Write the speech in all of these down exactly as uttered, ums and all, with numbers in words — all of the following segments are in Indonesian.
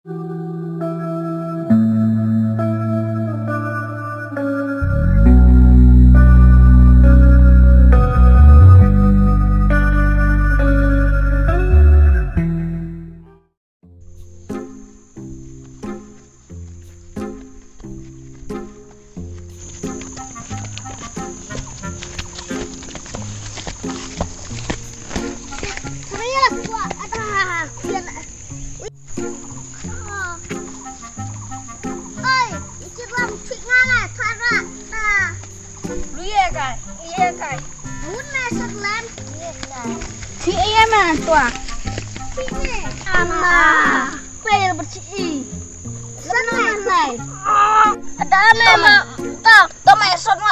Si iya mana tua? Ama, player bersih. Senang nai. Ada nama, tak, tak main semua.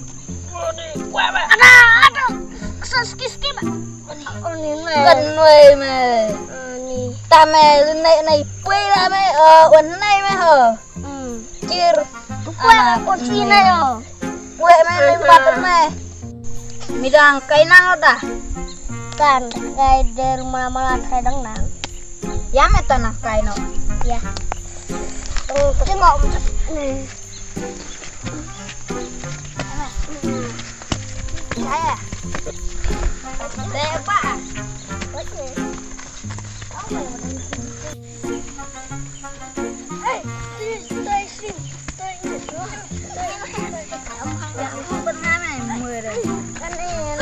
Ada, ada. Ski ski mak. Oh ni nai. Kenway mah. Ni. Tame nai nai player mah. Oh, wan nai mah ho. Cir. Kue kunci nai ho. Kue mah limbat mah. Midang kainang dah. Kan kayak di rumah malah kadang nang ya meta nak kayak no ya tengok nih saya saya pak hey stay sing stay ini kamu pernah main murah kan ini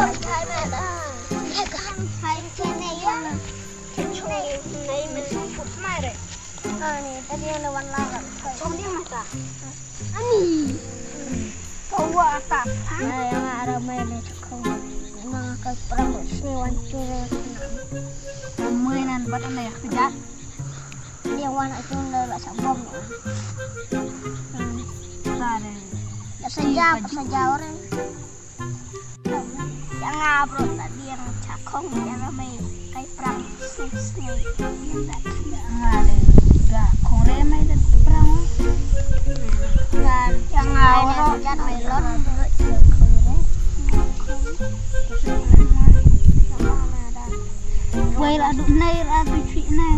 tadi yang lawan lawan. Somdi masa. Ani. Kau apa? Nah, yang ada mainnya cakap. Memang kau perang sini wancur. Mainan buat apa ya? Kerja. Dia warna itu udah rasa bom. Sare. Ya sejak sejak orang. Yang ngabro tadi yang cakap yang ramai kayak perang sini. Ada. Kore mai dan perang dan yang ngawro dan melon quay là đụng này ra tôi chuyện này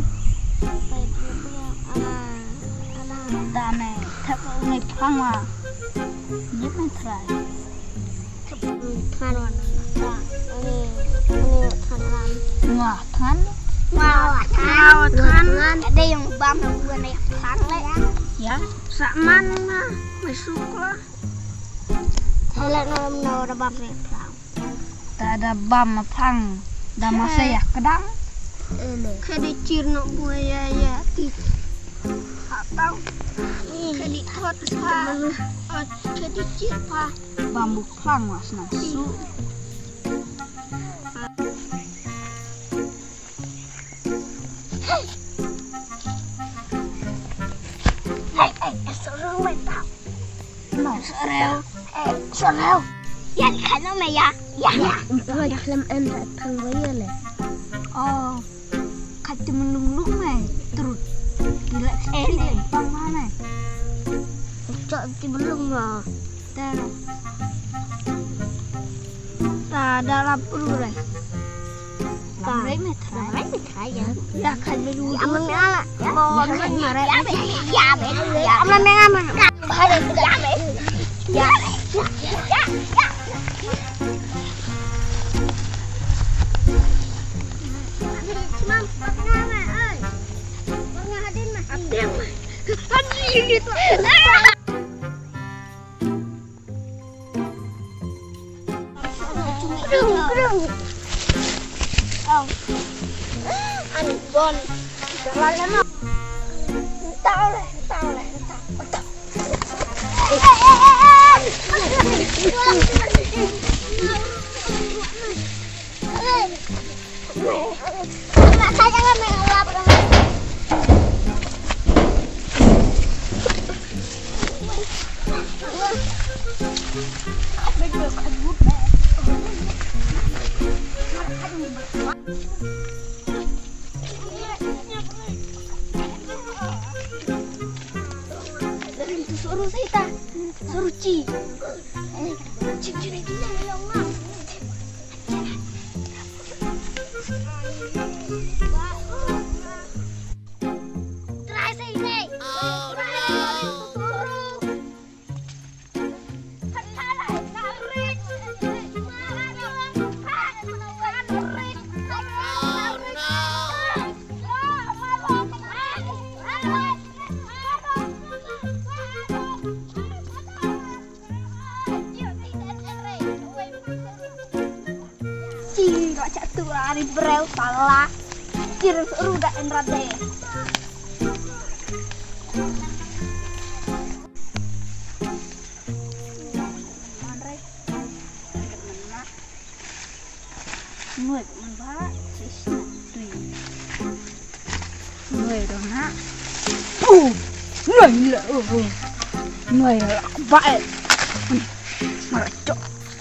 đà này thật này phăng à nhất này thay than hoàn ini ini than ngọt than Wow, wow, than ada yang bam yang buat naik than lah ya, saman mah masuk lah. Kalau nom nom ada bam naik than, tak ada bam pang, dah masa ya kedang. Kedi cirno buaya ya, ti, atau kedi hot pa, kedi cir pa, bambu pang mas nasu. Sorel, eh, sorel. Ya, kan nama ya, ya, ya. Oh, dalam anda tangwaya le. Oh, kata menulung mah, terus gila sekali. Bang mana? Cok di belum mah. Dah, dah ada lampu le. Lampu metra, lampu metra ya. Ya kan dulu. Ya mana? Mau kan mana? Ya, ya, ya. Aman mengaman. Ada ya, ya, ya, ya, ya. Mam, mana ơi? Mana hadin mah? Hadin mah. Hadin gitu. Gerung, gerung. Oh. An bon. Jalan lama. Tahu lah, tahu lah, tahu. Eh, eh, eh. Mak saya jangan mengelap dong. Suruh kita, suruh Ci. Ci Ci gila ya Allah. Ari breu salah. Cireng seru dak enrade. Người của mình bá chỉ tùy người đó nè ừ người là ừ người là vậy mà là chỗ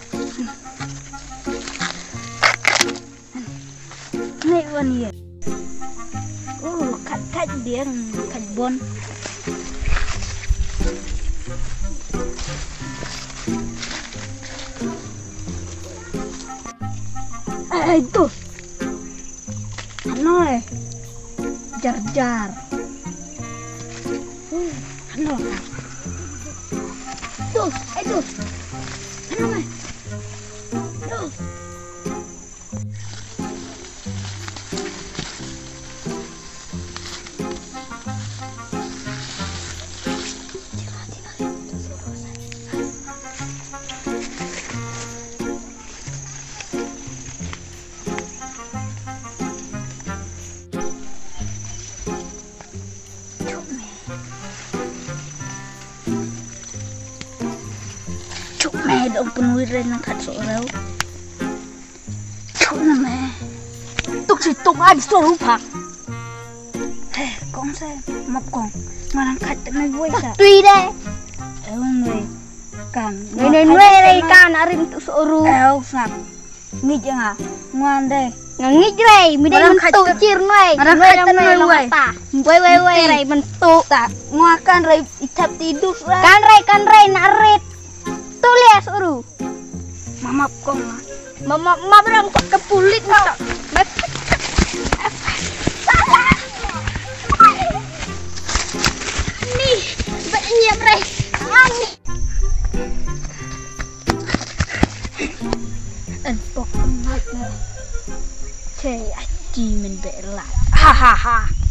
nàyวันนี้ừขัดขัดเดียงขัดบนeh itu ano eh jar jar ano tuh itu ano eh tuh mẹ động penuhi ren nang kat sorau chuk na mẹ tuk si tuk ai sorau pak he con xe mập con mà nang kat này vui sa tùy đây eo người càng người này người đây càng arim tu sorau eo snap nghi chứ hả ngoan đây nghi đây mi đây mình tu chir noi người kat này vui vui vui vui đây mình tu tak ngoan kan rai ithap tidur kan rai kan rai narit tulis uru mama kong mama mama berang ke pulit nak salah nih banyak bre ani en pok mat chay aji men bela ha ha ha